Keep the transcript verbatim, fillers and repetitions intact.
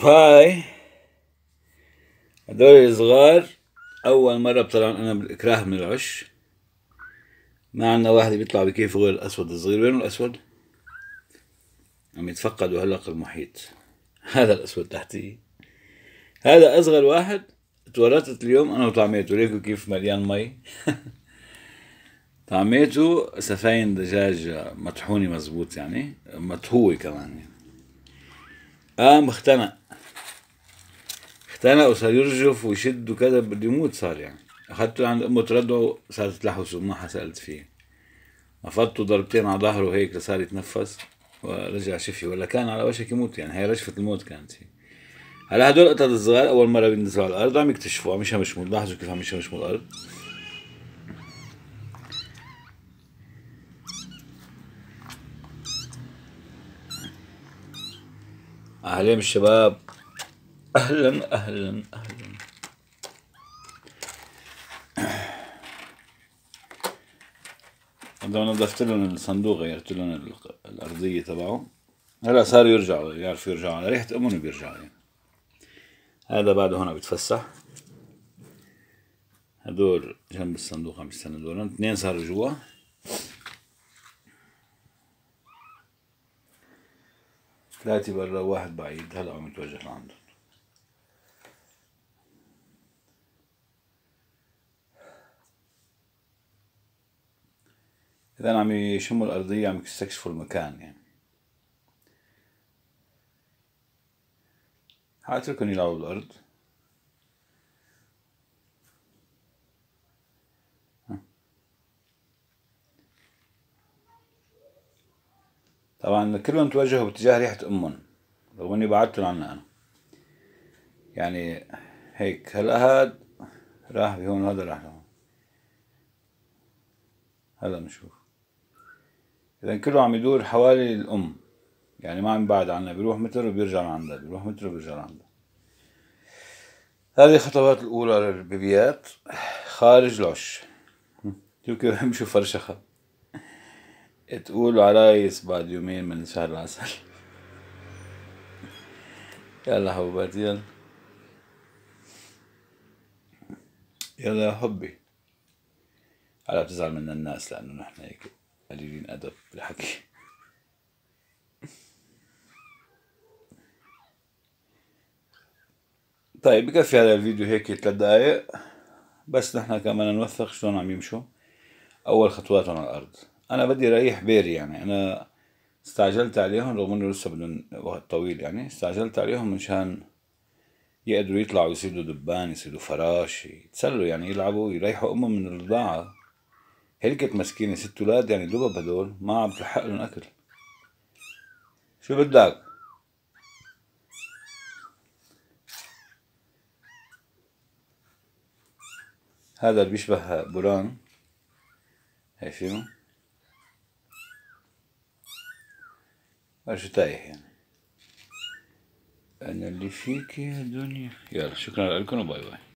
هاي هدول الصغار أول مرة بطلعن أنا بالإكراه من العش. ما عنا واحد بيطلع بكيف غير الأسود الصغير. وين الأسود؟ عم يتفقدوا هلق المحيط. هذا الأسود تحتي. هذا أصغر واحد اتورطت اليوم أنا وطعميته. ليكوا كيف مليان مي. طعميته سفاين دجاج مطحونة مزبوط، يعني مطهوة كمان يعني. قام اختنق اختنق وصار يرجف ويشد وكذا، بده يموت صار يعني. أخذته عند أمه تردعه، صارت تلحوسه ما سألت فيه. أفضته ضربتين على ظهره هيك لصار يتنفس ورجع شفي، ولا كان على وشك يموت يعني. هي رجفة الموت كانت هي. هلا هدول القطط الصغار أول مرة بينزلوا على الأرض عم يكتشفوا، عم يشمشموا. لاحظوا كيف عم يشمشموا الأرض. أهلين الشباب، أهلا أهلا أهلا. هذا نظفت لهم الصندوق، غيرت لهم الأرضية تبعه. هلا صاروا يرجعوا، يعرفوا يرجعوا على ريحة أمهم بيرجعوا يعني. هذا بعده هنا بيتفسح. هدول جنب الصندوق عم يستندوا، اثنين صاروا جوا. ثلاثة برا وواحد بعيد. هلا عم يتوجه لعندهم. إذا عم يشموا الأرضية، عم يستكشفوا المكان يعني. حاتركن يلعبوا بالأرض. طبعا كلهم توجهوا باتجاه ريحة أمهم، رغم إني بعدتهم عنها أنا يعني. هيك هلا هاد راح بهون وهذا راح لهون. هلا بنشوف. إذا كله عم يدور حوالي الأم يعني، ما عم يبعد عنها. بيروح متر وبيرجع لعندها، بيروح متر وبيرجع لعندها. هذه الخطوات الأولى للبيبيات خارج العش. شوف كيف بيمشوا فرشخة. تقول عرايس بعد يومين من شهر العسل. يلا حبوباتي، يلا يلا يا حبي. هلا بتزعل من الناس لأنه نحن هيك قليلين أدب بالحكي. طيب بكفي هذا الفيديو هيك ثلاث دقايق بس. نحن كمان نوثق شلون عم يمشوا أول خطواتهم على الأرض. أنا بدي ريح بيري يعني. أنا استعجلت عليهم رغم إنه لسه بدهم وقت طويل يعني. استعجلت عليهم مشان يقدروا يطلعوا يصيدوا دبان، يصيدوا فراش، يتسلوا يعني، يلعبوا، يريحوا أمهم من الرضاعة. هلكت مسكينة ست ولاد يعني، دبب هدول ما عم تلحق لهم أكل. شو بدك؟ هذا اللي بيشبه بوران، شايفينه؟ شو تايه يعني. أنا اللي فيك يا دنيا. يلا شكرا لكم وباي باي.